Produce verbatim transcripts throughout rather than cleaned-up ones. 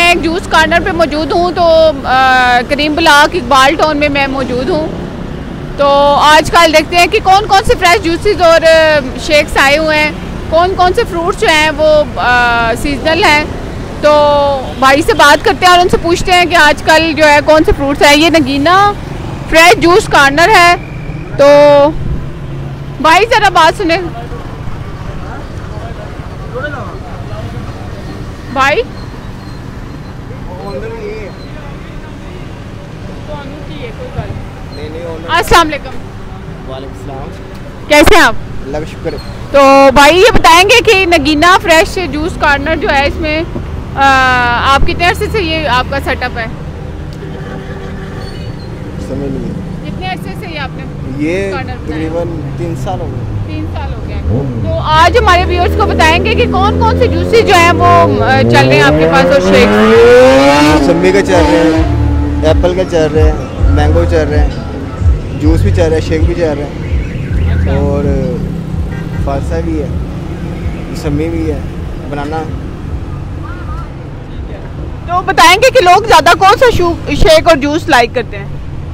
मैं एक juice corner पे मौजूद हूँ। तो करीम ब्लॉक इकबाल टाउन में मैं मौजूद हूँ। तो आजकल देखते हैं कि कौन कौन से फ्रेश जूसेस और शेक्स आए हुए हैं, कौन कौन से फ्रूट्स जो हैं वो सीजनल हैं। तो भाई से बात करते हैं और उनसे पूछते हैं कि आजकल जो है कौन से फ्रूट्स हैं। ये नगीना फ्रेश जूस कॉर्नर है। तो भाई ज़रा बात सुने भाई। अस्सलाम वालेकुम। वालेकुम सलाम। कैसे हैं आप? अल्लाह का शुक्र है। तो भाई ये बताएंगे कि नगीना फ्रेश जूस कॉर्नर जो है इसमें आ, आप कितने अरसे से ये आपका सेटअप है? समझ नहीं। कितने अरसे से ये आपने ये तकरीबन तीन साल हो गए। तीन साल हो गए। तो आज हमारे व्यूअर्स को बताएंगे कि कौन कौन से जूसेस जो हैं वो चल रहे हैं आपके पास और शेक्स। मौसम्बी का चल रहे हैं, एप्पल का चल रहे हैं, मैंगो चल रहे हैं, जूस भी चल रहा है, शेक भी चल रहा है और फालसा भी है, मौसम्बी भी है, बनाना। तो बताएंगे कि लोग ज़्यादा कौन सा शेक और जूस लाइक करते हैं?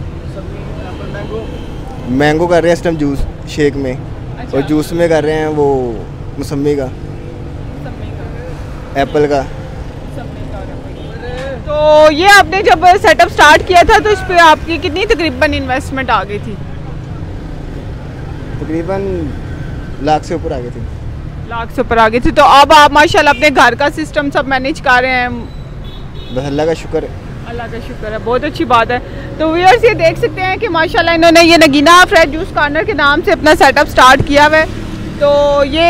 मैंगो कर रहे हैं इस टाइम जूस शेक में। अच्छा। और जूस में कर रहे हैं वो मौसम्बी का, एप्पल का। तो ये आपने जब सेटअप स्टार्ट किया था तो इस पे आपकी कितनी तकरीबन इन्वेस्टमेंट आ गई थी? तकरीबन लाख से ऊपर आ गई थी। लाख से ऊपर आ गई थी। तो अब आप माशाल्लाह अपने घर का सिस्टम सब मैनेज कर रहे हैं? बस अल्लाह का शुक्र है। अल्लाह का शुक्र है, बहुत अच्छी बात है। तो व्यूअर्स ये देख सकते हैं कि माशाल्लाह इन्होंने ये नगीना फ्रेश जूस कॉर्नर के नाम से अपना सेटअप स्टार्ट किया हुआ है। तो ये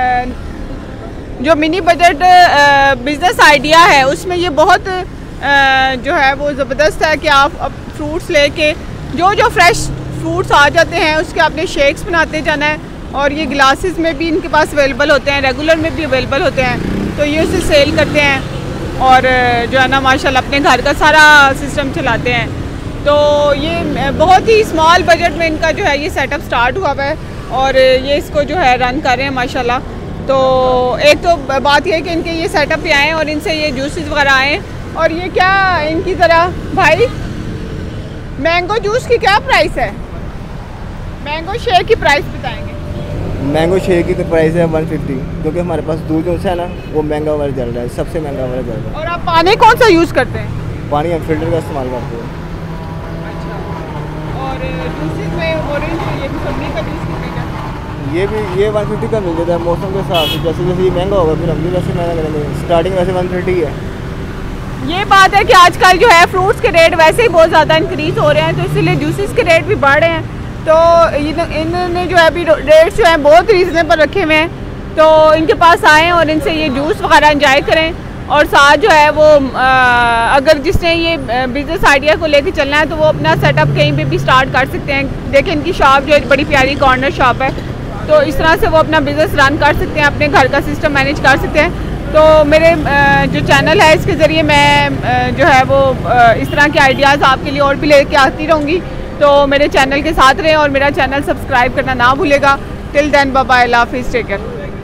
जो मिनी बजट बिज़नेस आइडिया है उसमें ये बहुत जो है वो ज़बरदस्त है कि आप अब फ्रूट्स लेके जो जो फ्रेश फ्रूट्स आ जाते हैं उसके आपने शेक्स बनाते जाना है। और ये ग्लासेस में भी इनके पास अवेलेबल होते हैं, रेगुलर में भी अवेलेबल होते हैं। तो ये उसे सेल करते हैं और जो है ना माशाल्लाह अपने घर का सारा सिस्टम चलाते हैं। तो ये बहुत ही स्मॉल बजट में इनका जो है ये सेटअप स्टार्ट हुआ है और ये इसको जो है रन कर रहे हैं माशाल्लाह। तो एक तो बात ये है कि इनके ये सेटअप पे आएँ और इनसे ये जूसेस वगैरह आएँ। और ये क्या इनकी तरह भाई मैंगो जूस की क्या प्राइस है? मैंगो शेक की प्राइस बताएंगे। मैंगो शेक की तो प्राइस है वन फिफ्टी, क्योंकि हमारे पास दूध जो है ना वो महंगा वाला चल रहा है, सबसे महंगा वाला चल रहा है। और आप पानी कौन सा यूज़ करते हैं? पानी हम फिल्टर का इस्तेमाल करते हैं। अच्छा। और जूसेस में ऑरेंज ये मौसम्बी का जूस कितने का? ये भी ये वन फिफ्टी का मिल जाता है मौसम के हिसाब से। जैसे जैसे ये महंगा होगा फिर हम भी वैसे महंगा करेंगे। स्टार्टिंग वैसे वन थर्टी है। ये बात है कि आजकल जो है फ्रूट्स के रेट वैसे ही बहुत ज़्यादा इंक्रीज़ हो रहे हैं, तो इसीलिए जूसेस के रेट भी बढ़ रहे हैं। तो इन्होंने जो है अभी रेट्स जो हैं बहुत रीज़नेबल रखे हुए हैं। तो इनके पास आएँ और इनसे ये जूस वगैरह इंजॉय करें। और साथ जो है वो आ, अगर जिसने ये बिज़नेस आइडिया को लेकर चलना है तो वो अपना सेटअप कहीं पे भी स्टार्ट कर सकते हैं। देखिए इनकी शॉप जो है बड़ी प्यारी कॉर्नर शॉप है। तो इस तरह से वो अपना बिज़नेस रन कर सकते हैं, अपने घर का सिस्टम मैनेज कर सकते हैं। तो मेरे जो चैनल है इसके ज़रिए मैं जो है वो इस तरह के आइडियाज़ आपके लिए और भी लेके आती रहूँगी। तो मेरे चैनल के साथ रहें और मेरा चैनल सब्सक्राइब करना ना भूलेगा। टिल देन बाय बाय, अल्लाह हाफिज़, टेक केयर।